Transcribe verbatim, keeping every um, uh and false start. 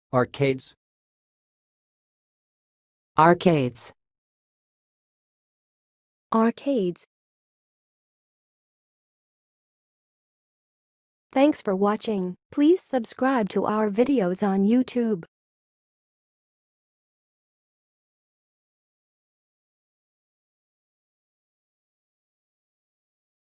Arcades. Arcades. Arcades. Thanks for watching. Please subscribe to our videos on YouTube.